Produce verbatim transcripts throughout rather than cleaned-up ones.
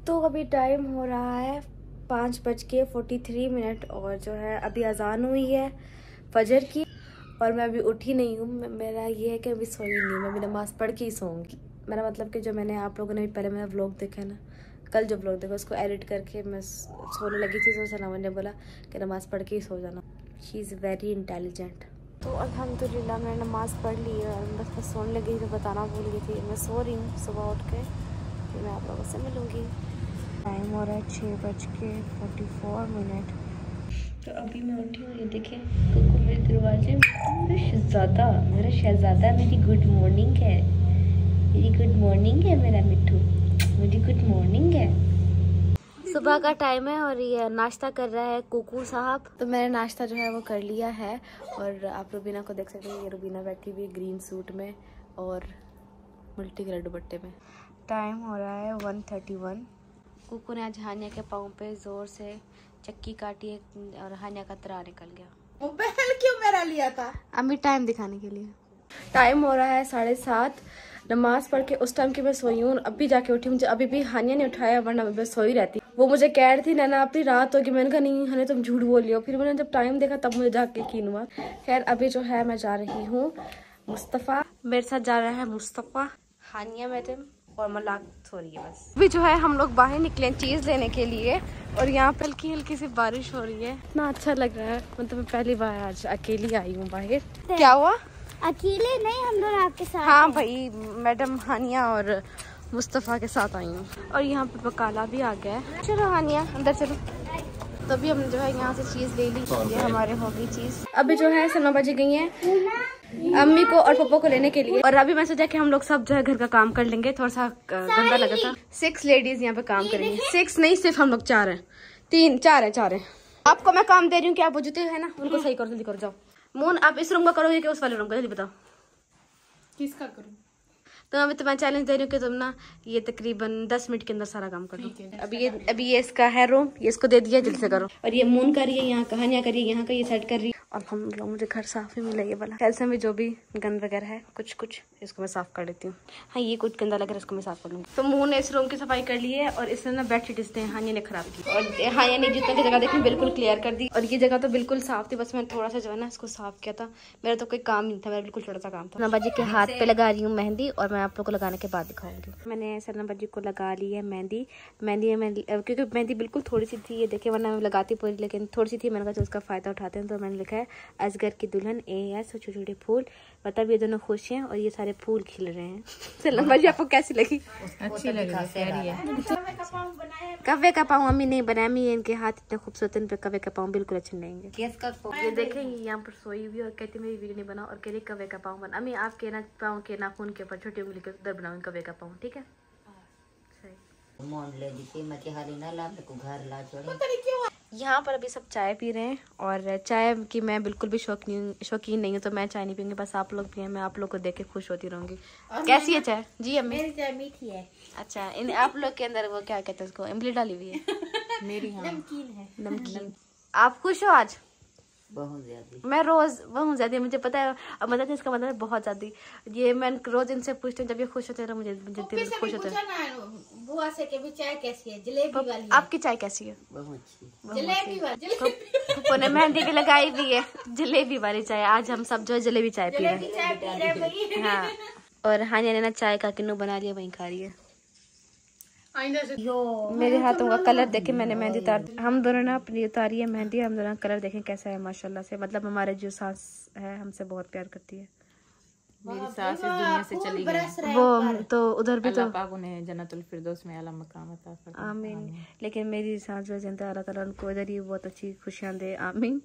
तो अभी टाइम हो रहा है पाँच बज के फोर्टी थ्री मिनट और जो है अभी अजान हुई है फजर की और मैं अभी उठी नहीं हूँ। मेरा ये है कि अभी सोई नहीं, मैं अभी नमाज़ पढ़ के ही सोऊंगी। मेरा मतलब कि जो मैंने आप लोगों ने पहले मेरा व्लॉग देखा ना, कल जो व्लॉग देखा उसको एडिट करके मैं सोने लगी थी तो सलामा ने बोला कि नमाज़ पढ़ के ही सो जाना। She is very intelligent. तो अल्हम्दुलिल्लाह मैंने नमाज़ पढ़ ली है और बस मैं सोने लगी तो बताना भूल गई थी। मैं सो रही हूँ, सुबह उठ के फिर मैं आप लोगों से मिलूँगी। टाइम हो रहा है छः बज के फोर्टी फोर मिनट। तो अभी मैं उठी हूँ, ये देखें कुकू मेरे दरवाजे। मेरा शहज़ादा मेरा शहज़ादा मेरी गुड मॉर्निंग है, मेरी गुड मॉर्निंग है मेरा मिट्ठू, मेरी गुड मॉर्निंग है। सुबह का टाइम है और ये नाश्ता कर रहा है कुकू साहब। तो मैंने नाश्ता जो है वो कर लिया है और आप रुबीना को देख सकते हैं, ये रुबीना बैठी हुई ग्रीन सूट में और मल्टी कलर दुपट्टे में। टाइम हो रहा है वन थर्टी वन। कुकू ने आज हानिया के पाँव पे जोर से चक्की काटी है और हानिया का तरा निकल गया। मोबाइल क्यों मेरा लिया था? अम्मी टाइम दिखाने के लिए। टाइम हो रहा है साढ़े सात। नमाज पढ़ के उस टाइम की मैं सोई हूँ, अभी जाके उठी। मुझे अभी भी हानिया ने उठाया वरना मैं सोई रहती। वो मुझे कह रही थी नैना अपनी रात होगी, मैंने कहा नहीं हने तुम झूठ बोल लियो। फिर मैंने जब टाइम देखा तब मुझे जाके यकीन हुआ। खैर अभी जो है मैं जा रही हूँ मुस्तफ़ा, मेरे साथ जा रहा है मुस्तफ़ा, हानिया मैडम और मलाक सो रही है बस। अभी जो है हम लोग बाहर निकले चीज़ लेने के लिए और यहाँ पे हल्की हल्की सी बारिश हो रही है। इतना अच्छा लग रहा है, मतलब मैं पहली बार आज अकेली आई हूँ बाहर। क्या हुआ? अकेले नहीं, हम लोग आपके साथ। हाँ भाई, मैडम हानिया और मुस्तफ़ा के साथ आई हूँ और यहाँ पे बकाला भी आ गया है। चलो हानिया अंदर चलो। तो अभी हमने जो है यहाँ से चीज़ ले ली, ये हमारे हो गई चीज़। अभी जो है सलमा बाजी गई हैं अम्मी को और पप्पा को लेने के लिए और अभी मैं सोचा कि हम लोग सब जो है घर का काम कर लेंगे। थोड़ा सा गंदा लगा था। सिक्स लेडीज यहाँ पे काम करेंगी। सिक्स नहीं, सिर्फ हम लोग चार हैं, तीन चार है चार है। आपको मैं काम दे रही हूँ कि आप वो जूते है ना उनको सही करो, जल्दी करो जाओ। मून आप इस रूम का करोगे कि उस वाले रूम का, जल्दी बताओ। किसका करूं? तो अभी तो मैं चैलेंज दे रही हूँ कि तुम ना ये तकरीबन दस मिनट के अंदर सारा काम कर लो। अभी ये अभी ये इसका है रूम, ये इसको दे दिया, जल्दी से करो। और ये मून कर रही है यहाँ, कहानियाँ कर रही है यहाँ का, ये सेट कर रही है। और हम लोग मुझे घर साफ ही मिला ये वाला। कैसे में जो भी गंद वगैरह है कुछ कुछ इसको मैं साफ कर देती हूँ। हाँ ये कुछ गंदा लग रहा है, इसको मैं साफ कर लूँगी। तो मून ने इस रूम की सफाई कर ली है और इसने ना बेडशीट इसने हानिया ने खराब की और हानिया ने जितना की जगह देखी बिल्कुल क्लियर कर दी और ये जगह तो बिल्कुल साफ थी। बस मैंने थोड़ा सा जो है ना इसको साफ किया था। मेरा तो कोई काम नहीं था, मेरा बिल्कुल छोटा सा काम था। नबाजी के हाथ पे लगा रही हूँ मेहंदी और मैं आप लोग को लगाने के बाद दिखाऊंगी। मैंने सलमा बाजी को लगा ली है मेहंदी। मेहंदी में क्योंकि मेहंदी बिल्कुल थोड़ी सी थी, ये देखे वरना मैं लगाती पूरी, लेकिन थोड़ी सी थी। मैंने कहा तो उसका फायदा उठाते हैं, तो मैंने लिखा है असगर की दुल्हन ए एस, छोटे छोटे फूल। मतलब ये दोनों खुश हैं और ये सारे फूल खिल रहे हैं। सलमा बाजी आपको कैसी लगी? अच्छी लग रही है। कव्वे का पाँव अम्मी नहीं बनाया, अम्मी इनके हाथ इतने खूबसूरत, इन पे कव्वे का पाँव बिल्कुल अच्छे नहीं लगेंगे। ये देखें यहाँ पर सोई हुई और कहती मेरी वीडियो नहीं बना और कह रही कव्वे का पाँव बना। अम्मी आपके ना पाँव के नाखून के ऊपर छोटी उंगली के उधर बनाओ कव्वे का पाँव, ठीक है? यहाँ पर अभी सब चाय पी रहे हैं और चाय की मैं बिल्कुल भी शौकीन शौकीन नहीं हूँ, तो मैं चाय नहीं पीऊंगी। बस आप लोग पिए, मैं आप लोग को देख के खुश होती रहूंगी। कैसी है चाय? जी अम्मी मेरी चाय मीठी है। अच्छा, इन आप लोग के अंदर वो क्या कहते हैं उसको, इमली डाली हुई है? मेरी हाँ नमकीन है। नमकीन। आप खुश हो आज? बहुत ज्यादा। मैं रोज बहुत ज्यादा, मुझे पता है। अब मतलब इसका मतलब बहुत ज्यादा। ये मैं रोज इनसे पूछती हूँ, जब ये खुश होते हैं तो मुझे मुझे दिल खुश होता है। बुआ से के भी चाय कैसी है? जलेबी वाली है। आपकी चाय कैसी है? बहुत अच्छी। जलेबी वाली। पप्पू ने मेहंदी भी लगाई भी है, जलेबी वाली चाय। आज हम सब जो है जलेबी चाय पी रहे हैं। हाँ, और हानिया ने ना चाय का किन्नू बना लिया, वहीं खा रही है। मेरे हाथों का कलर देखे, मैंने मेहंदी उतार, हम दोनों ना अपनी उतारी है मेहंदी। हम दोनों कलर देखें कैसा है माशाल्लाह से। मतलब हमारे जो सास है हमसे बहुत प्यार करती है। मेरी सास इस दुनिया से चली गई, वो तो उधर भी तो पाक उन्हें जन्नतुल फिरदौस में आला मकाम अता फरमाए। आमीन। लेकिन मेरी सास जो जनता अल्लाह ताला उनको इधर ही बहुत अच्छी खुशियां दे, आमीन।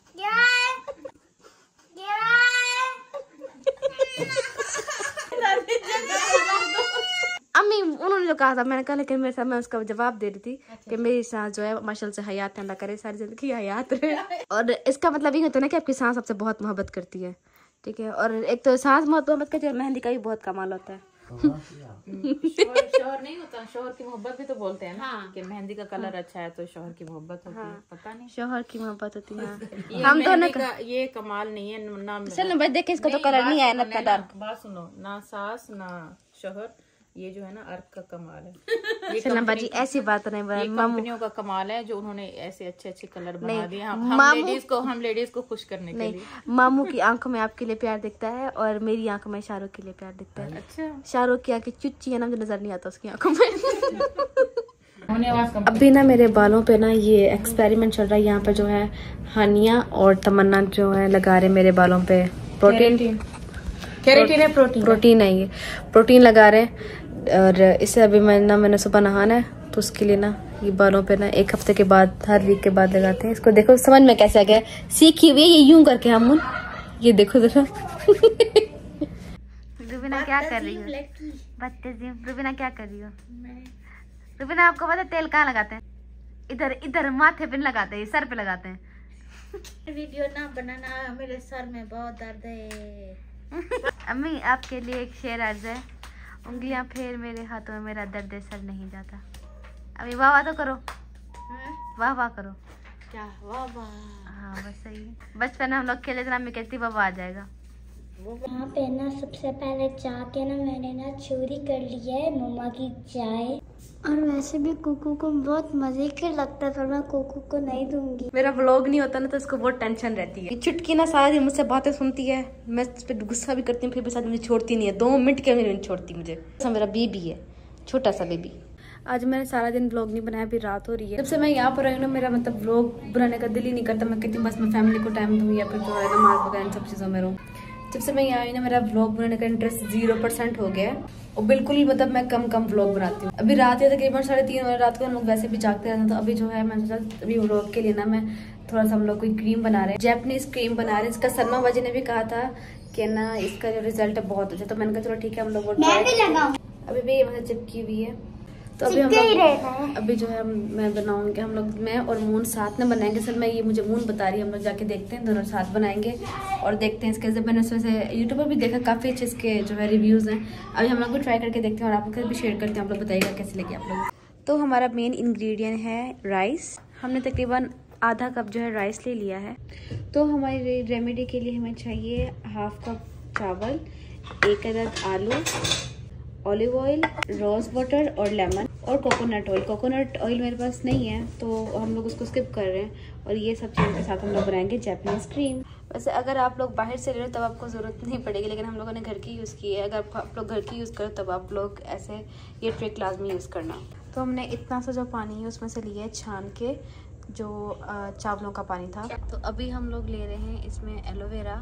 अम्मी उन्होंने जो कहा था मैंने कहा, लेकिन मेरे साथ मैं उसका जवाब दे रही थी कि मेरी सांस जो है माशाल्लाह से हयात अल्लाह करे, सारी जिंदगी हयात रहे। और इसका मतलब ये होता है ना कि आपकी सांस आपसे बहुत मोहब्बत करती है, ठीक है? और एक तो सांस बहुत मोहब्बत करती है और मेहंदी का भी बहुत कमाल होता है। शोहर शोहर नहीं होता, शोहर की मोहब्बत भी तो बोलते हैं ना। हाँ। कि मेहंदी का कलर हाँ। अच्छा है तो शोहर की मोहब्बत होती है। पता नहीं शोहर की मोहब्बत होती है। हम दोनों का ये कमाल नहीं है ना। चलो भाई देखे, इसका तो कलर नहीं आया ना इतना डार्क। बात सुनो, ना सास ना शोहर ये जो है ना अर्क का कमाल है। ये चलना बाजी ऐसी बात नहीं ये कंपनियों का कमाल है जो उन्होंने ऐसे अच्छे अच्छे कलर बना दिए हम हम लेडीज को हम लेडीज को खुश करने के लिए। मामू की आंखों में आपके लिए प्यार दिखता है और मेरी आंखों में शाहरुख के लिए प्यार दिखता है। अच्छा, शाहरुख की आंखें चुच्ची है ना, मुझे नजर नहीं आता उसकी आंखों में। अभी ना मेरे बालों पे ना ये एक्सपेरिमेंट चल रहा है। यहाँ पे जो है हानिया और तमन्ना जो है लगा रहे मेरे बालों पे प्रोटीन केराटिन है, प्रोटीन प्रोटीन है, ये प्रोटीन लगा रहे हैं। और इससे अभी मैं ना मैंने सुबह नहाना है तो उसके लिए ना ये बालों पे ना एक हफ्ते के बाद हर वीक के बाद लगाते हैं। इसको देखो समझ में कैसे आ गया, सीखी हुई है ये यूं करके हम। ये देखो जरा रुबीना क्या कर रही हो? बदतमीज रुबीना क्या कर रही हो? रुबीना आपको पता है तेल कहाँ लगाते हैं? इधर इधर माथे पे लगाते हैं, सर पे लगाते हैं। वीडियो ना बनाना, मेरे सर में बहुत दर्द है। अम्मी आपके लिए एक शेर अर्ज है, उंगलियां फेर मेरे हाथों में मेरा दर्द सर नहीं जाता। अभी वाह वाह तो करो, वाह वाह करो। क्या वाह वाह? हाँ बस सही है। बचपन में हम लोग खेले थे ना, मैं कहती बाबा आ जाएगा। यहाँ पे ना सबसे पहले जाके ना मैंने ना चोरी कर ली है मम्मा की चाय। और वैसे भी कुकू को बहुत मजे के लगता है, पर मैं कुकू को नहीं दूंगी। मेरा व्लॉग नहीं होता ना तो इसको बहुत टेंशन रहती है। चुटकी ना सारा दिन मुझसे बातें सुनती है, मैं इस पे गुस्सा भी करती हूँ, फिर भी साथ मुझे छोड़ती नहीं है, दो मिनट के लिए नहीं छोड़ती मुझे। मेरा बेबी है, छोटा सा बेबी। आज मैंने सारा दिन व्लॉग नहीं बनाया, अभी रात हो रही है। जब से मैं यहाँ पर आई हूँ ना मेरा मतलब व्लॉग बनाने का दिल ही नहीं करता। मैं कहती हूँ बस मैं फैमिली को टाइम दूँ या फिर जो है नमाज वगैरह इन सब चीज़ों में रहूँ। जब से मैं यहाँ आई ना मेरा व्लॉग बनाने का इंटरेस्ट जीरो परसेंट हो गया है और बिल्कुल ही मतलब मैं कम कम व्लॉग बनाती हूँ। अभी रात है तकरीबन साढ़े तीन बजे रात को हम लोग वैसे भी जागते रहते हैं। तो अभी जो है मैं सोचा अभी व्लॉग के लिए ना मैं थोड़ा सा हम लोग कोई क्रीम बना रहे हैं, जैपनीज क्रीम बना रहे हैं। इसका सलमा बाजी ने भी कहा था कि ना इसका जो रिजल्ट है बहुत अच्छा, तो मैंने कहा चलो ठीक है हम लोग अभी भी ये चिपकी हुई है। तो अभी हम लोग अभी जो है मैं बनाऊंगी, हम लोग मैं और मून साथ में बनाएंगे। सर मैं ये मुझे मून बता रही है, हम लोग जाके देखते हैं, दोनों साथ बनाएंगे और देखते हैं इसके। जब मैंने उसमें से यूट्यूब पर भी देखा काफ़ी अच्छे इसके जो है रिव्यूज़ हैं। अभी हम लोग को ट्राई करके देखते हैं और आप लोग भी शेयर करते हैं, आप लोग बताइएगा कैसे लगे आप लोग। तो हमारा मेन इंग्रेडिएंट है राइस। हमने तकरीबन आधा कप जो है राइस ले लिया है। तो हमारी रेमेडी के लिए हमें चाहिए हाफ कप चावल, एक अदद आलू, ऑलिव ऑयल, रोज़ वाटर और लेमन और कोकोनट ऑयल। कोकोनट ऑयल मेरे पास नहीं है तो हम लोग उसको स्किप कर रहे हैं। और ये सब चीज़ों के साथ हम लोग बनाएंगे जैपनीज़ क्रीम। वैसे अगर आप लोग बाहर से ले रहे हो तब आपको ज़रूरत नहीं पड़ेगी, लेकिन हम लोगों ने घर की यूज़ की है। अगर आप लोग घर की यूज़ करो तब आप लोग ऐसे ये ट्रिक लाजमी यूज़ करना। तो हमने इतना सा जो पानी है उसमें से लिया है छान के, जो चावलों का पानी था। तो अभी हम लोग ले रहे हैं इसमें एलोवेरा।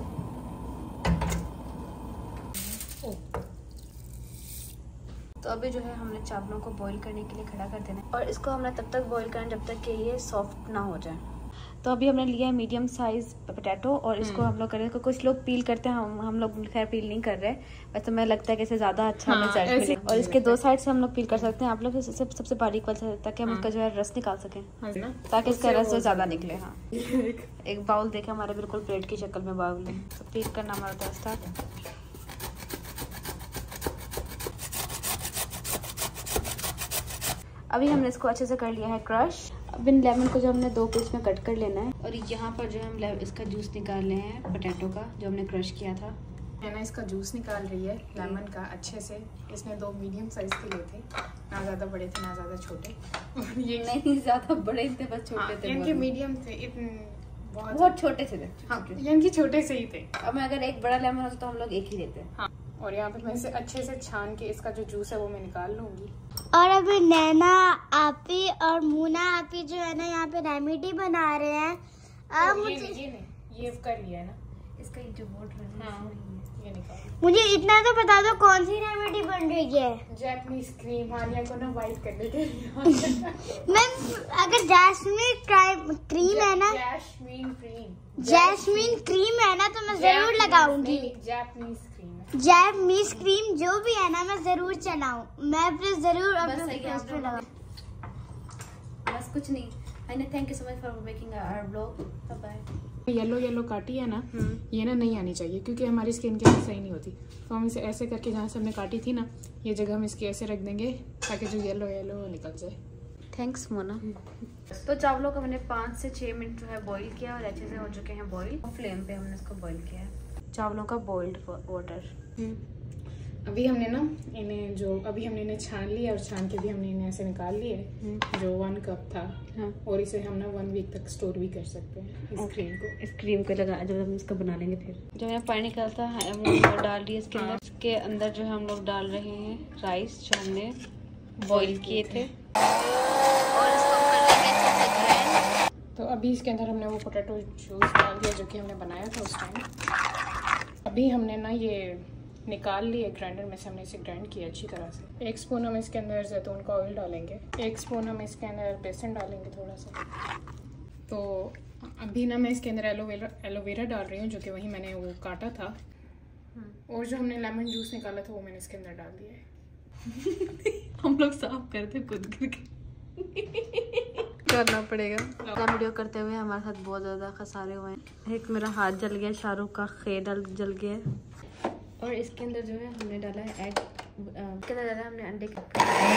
तो अभी जो है हमने चावलों को बॉईल करने के लिए खड़ा कर देना है और इसको हमने तब तक बॉईल करना जब तक कि ये सॉफ्ट ना हो जाए। तो अभी हमने लिया है मीडियम साइज पोटैटो और इसको हम लोग करें। कुछ लोग पील करते हैं, हम हम लोग खैर पील नहीं कर रहे। वैसे मैं लगता है कि इससे ज़्यादा अच्छा हमें रिजल्ट मिले। और इसके दो साइड से हम लोग पील कर सकते हैं। आप लोग इससे सबसे बारीक वाला ताकि हम इसका जो है रस निकाल सकें, ताकि इसका रस जो ज़्यादा निकले। हाँ एक बाउल देखे हमारे बिल्कुल प्लेट की शक्ल में बाउल है। तो पील करना हमारा स्टार्ट। अभी हमने इसको अच्छे से कर लिया है क्रश। अब इन लेमन को जो हमने दो पीस में कट कर लेना है और यहाँ पर जो हम इसका जूस निकाल रहे हैं पोटैटो का जो हमने क्रश किया था। है ना, इसका जूस निकाल रही है लेमन का अच्छे से। इसने दो मीडियम साइज के लिए थे, ना ज़्यादा बड़े थे ना ज़्यादा छोटे। ये नहीं ज़्यादा बड़े थे, बस छोटे थे। इनके मीडियम थे, इतने बहुत बहुत छोटे से थे। हाँ इनके छोटे से ही थे। अब मैं अगर एक बड़ा लेमन होता तो हम लोग एक ही लेते। हाँ और यहाँ पे मैं इसे अच्छे से छान के इसका जो जूस है वो मैं निकाल लूंगी। और अभी नैना आपी और मुना आपी जो है ना यहाँ पे रेमेडी बना रहे हैं। अब ये, मुझे ये नहीं ये कर लिया है ना इसका जो बोट हाँ। ये निकाल। मुझे इतना तो बता दो कौन सी रेमेडी बन रही है? Japanese cream. हानिया को ना वाइट कर देते मैम अगर जैस्मीन क्रीम है ना, जैस्मीन क्रीम जैस्मीन क्रीम है ना तो मैं जरूर लगाऊंगी। जैपनीज क्रीम, जैपनीज क्रीम जो भी है ना मैं जरूर चलाऊं। मैं फिर जरूर अपने फेस पे लगाऊं। बस कुछ नहीं। Thank you so much for making our blog. Bye bye. Yellow yellow काटी है ना, ये ना नहीं आनी चाहिए क्योंकि हमारी स्किन के लिए सही नहीं होती। तो हम इसे ऐसे करके जहाँ से हमने काटी थी ना ये जगह हम इसकी ऐसे रख देंगे ताकि जो येलो येलो निकल जाए। थैंक्स मोना। तो चावलों को मैंने पाँच से छः मिनट जो है बॉईल किया और अच्छे से हो चुके हैं बॉईल। फ्लेम पे हमने इसको बॉईल किया है चावलों का बॉइल्ड वाटर। अभी हमने ना इन्हें जो अभी हमने इन्हें छान लिया और छान के भी हमने इन्हें ऐसे निकाल लिए जो वन कप था। हाँ। और इसे हम ना वन वीक तक स्टोर भी कर सकते हैं इस क्रीम को। इस क्रीम को लगा जब हम इसको बना लेंगे फिर जो है पानी निकलता है वो डाल दिए इसके अंदर। इसके अंदर जो है हम लोग डाल रहे हैं राइस जो हमने बॉईल किए थे और इसको कर लेंगे अच्छे से ग्राइंड। तो अभी इसके अंदर हमने वो पोटैटो जूस डाल दिया जो कि हमने बनाया था उस टाइम। अभी हमने ना ये निकाल लिए ग्राइंडर में से, हमने इसे ग्राइंड किया अच्छी तरह से। एक स्पून हम इसके अंदर जैतून का ऑयल डालेंगे, एक स्पून हम इसके अंदर बेसन डालेंगे थोड़ा सा। तो अभी ना मैं इसके अंदर एलोवेरा एलोवेरा डाल रही हूँ जो कि वही मैंने वो काटा था। और जो हमने लेमन जूस निकाला था वो मैंने इसके अंदर डाल दिया है। हम लोग साफ करते खुद करके करना पड़ेगा। वीडियो करते हुए हमारे साथ बहुत ज़्यादा खसारे हुए हैं। एक मेरा हाथ जल गया, शाहरुख का खेल जल गया है। और इसके अंदर जो है हमने डाला है एग, क्या डाला है हमने अंडे का।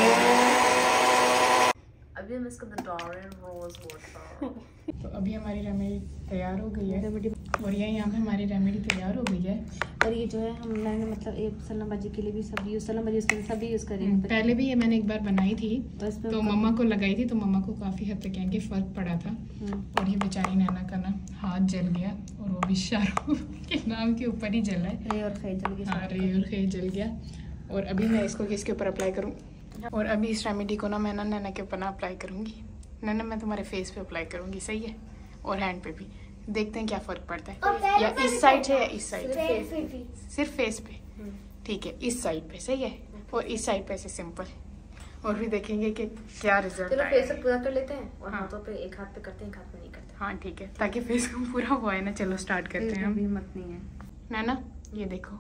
अभी हम इसको डाल रहे हैं रोज वाटर। तो अभी हमारी रेमेडी तैयार हो गई है और ये यहाँ पे हमारी रेमेडी तैयार हो गई है। और ये जो है हम मैंने मतलब एक सलाम भाजी के लिए भी सब यूज सलाम भाजी उसके सभी यूज़ करेंगे। पहले भी ये मैंने एक बार बनाई थी तो मम्मा को लगाई थी तो मम्मा को काफ़ी हद तक यहाँ फ़र्क पड़ा था। और ये बेचारी नैना का ना हाथ जल गया और वो भी शाहरुख के नाम के ऊपर ही जला है। रे और खे जल गया। हाँ, रे और खे जल गया। और अभी मैं इसको किसके ऊपर अप्लाई करूँ? और अभी इस रेमेडी को ना मैं ना नैना के ऊपर ना अप्लाई करूँगी। नैना मैं तुम्हारे फेस पे अप्लाई करूँगी, सही है? और हैंड पे भी देखते हैं क्या फ़र्क पड़ता है। या इस साइड से या इस साइड पे? सिर्फ फेस पे, ठीक है। इस साइड पे सही है और इस साइड पे से सिंपल। और भी देखेंगे कि क्या रिजल्ट चलो फेस पे पूरा कर लेते हैं और हाँ। हाथों पे एक हाथ पे करते हैं, एक हाथ पे नहीं करते। हाँ ठीक है, ताकि फेस को पूरा हुआ है ना। चलो स्टार्ट करते हैं हम। हिम्मत नहीं है नैना, ये देखो।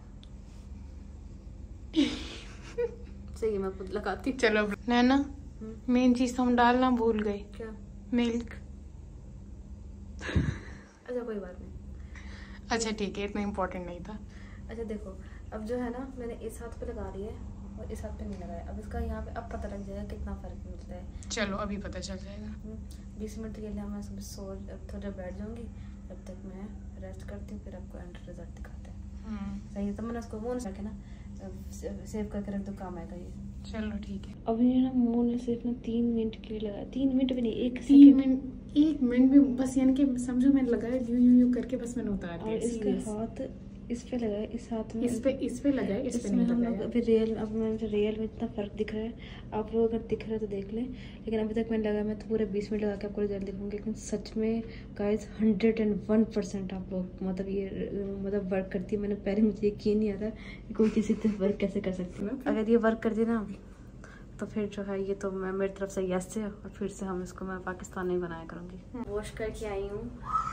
सही है, मैं खुद लगाती हूँ। चलो नैना, मेन चीज तो हम डालना भूल गए। क्या? मिल्क। अच्छा कोई बात नहीं। अच्छा ठीक है, इतना इम्पोर्टेंट नहीं था। अच्छा देखो, अब जो है ना मैंने इस हाथ पे लगा लिया है और इस हाथ पे नहीं लगाया। अब इसका यहाँ पे अब पता लग जाएगा कितना फर्क मिलता है। चलो अभी पता चल जाएगा। बीस मिनट के लिए मैं सुबह सो थोड़ा बैठ जाऊंगी, तब तक मैं रेस्ट करती हूँ, फिर आपको एंड रिजल्ट दिखाते हैं। सही है, तो मैंने उसको वो करके ना सेव करके रख दो, काम आएगा ये। चलो ठीक है। अब ये ना मोने सिर्फ ना तीन मिनट के लिए लगा, तीन मिनट भी नहीं, एक तीन मिनट एक मिनट भी बस, यानी कि समझो मैंने लगाया यूं यूं यूं करके बस मैंने उतार दिया। और इसका हाथ इस पे लगा है, इस हाथ में इस पे इस पे लगा है, इस पे नहीं हम लगाया। लोग अभी रियल अब मैं रियल में इतना फर्क दिख रहा है। आप लोग अगर दिख रहा है तो देख लें, लेकिन अभी तक मैंने लगा मैं तो पूरे बीस मिनट लगा के आपको रिजल्ट दिखाऊंगी। लेकिन सच में guys hundred and one percent आप लोग मतलब ये मतलब वर्क करती है। मैंने पहले मुझे यकीन नहीं आता कि कोई किसी से वर्क कैसे कर सकती है। अगर ये वर्क करती ना तो फिर जो है ये तो मैं मेरी तरफ से यस है और फिर से हम इसको मैं पाकिस्तानी बनाया करूँगी। वॉश करके आई हूँ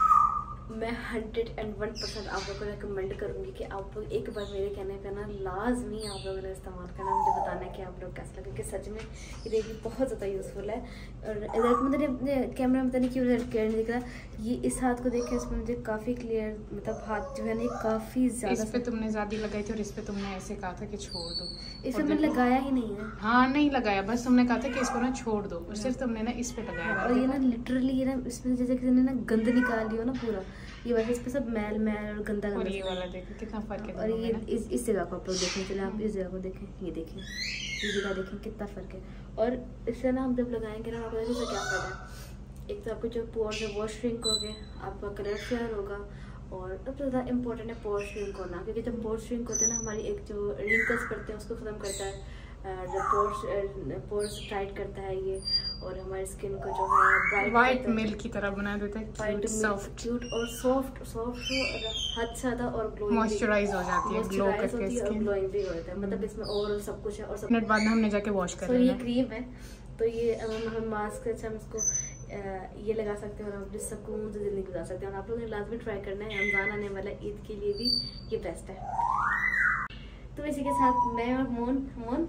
मैं, हंड्रेड एंड वन परसेंट आप लोगों को रिकमेंड करूँगी कि आप लोग एक बार मेरे कहने पे ना लाजमी आप लोगों ने इस्तेमाल करना, मुझे बताना है कि आप लोग कैसा लगे। कि सच में ये देखिए बहुत ज़्यादा यूज़फुल है। और रिजल्ट मतलब कैमरा में पता नहीं क्यों रिजल्ट क्लियर नहीं दिख रहा। ये इस हाथ को देखे इसमें मुझे काफ़ी क्लियर मतलब हाथ जो है ना काफ़ी ज़्यादा। इस पे तुमने ज़्यादा लगाई थी और इस पे तुमने ऐसे कहा था कि छोड़ दो। इसमें मैंने लगाया ही नहीं है। हाँ नहीं लगाया, बस तुमने कहा था कि इसको ना छोड़ दो और सिर्फ तुमने ना इस पे लगाया। और ये ना लिटरली ये ना इसमें जैसे किसी ने ना गंद निकाल लिया ना पूरा, ये वैसे इस पे सब मैल मैल और गंदा और गंदा। ये वाला देखो कितना फर्क है। और ये इस इस जगह को आप लोग देखें, चले आप इस जगह को देखें, ये देखें, ये जगह देखें कितना फ़र्क है। और इससे ना हम जब लगाएंगे ना आपको इससे क्या फ़ायदा है, एक तो आपको जो पोर है वो श्रिंक हो गए, आपका कलर फेयर होगा। और सबसे ज़्यादा इंपॉर्टेंट है पोर श्रिंक होना, क्योंकि जब पोर श्रिंक होते हैं ना हमारी एक जो रिंकल्स पड़ते हैं उसको ख़त्म करता है, जो पोर्स पोर्स टाइट करता है ये, और हमारी स्किन को जो है ब्राइट वाइट मिल्क की तरह बना देता है, वाइट सॉफ्ट क्यूट और सॉफ्ट सॉफ्ट हद से ज़्यादा और ग्लोइंग मॉइस्चराइज हो जाती है, ग्लो करके स्किन, ग्लोइंग भी होता है। मतलब इसमें ओवरऑल सब कुछ है। और सब मिनट बाद हमने जाके वॉश कर लेना। लेना। ये क्रीम है तो ये हम मास्क अच्छा हम इसको ये लगा सकते हैं और हम सुकून से ज़िंदगी गुजार सकते हैं। और आप लोगों ने लाजमी ट्राई करना है, रमज़ान आने वाला ईद के लिए भी ये बेस्ट है। तो इसी के साथ मैं और मोन मोन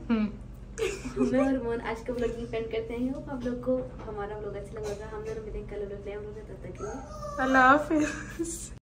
मैं और मोन आज का व्लॉग स्पेंड करते हैं। होप आप लोग को हमारा व्लॉग अच्छा लगा। हम दोनों मिलेंगे कल व्लॉग नए व्लॉग में, तब तक के लिए अल्लाह हाफिज़।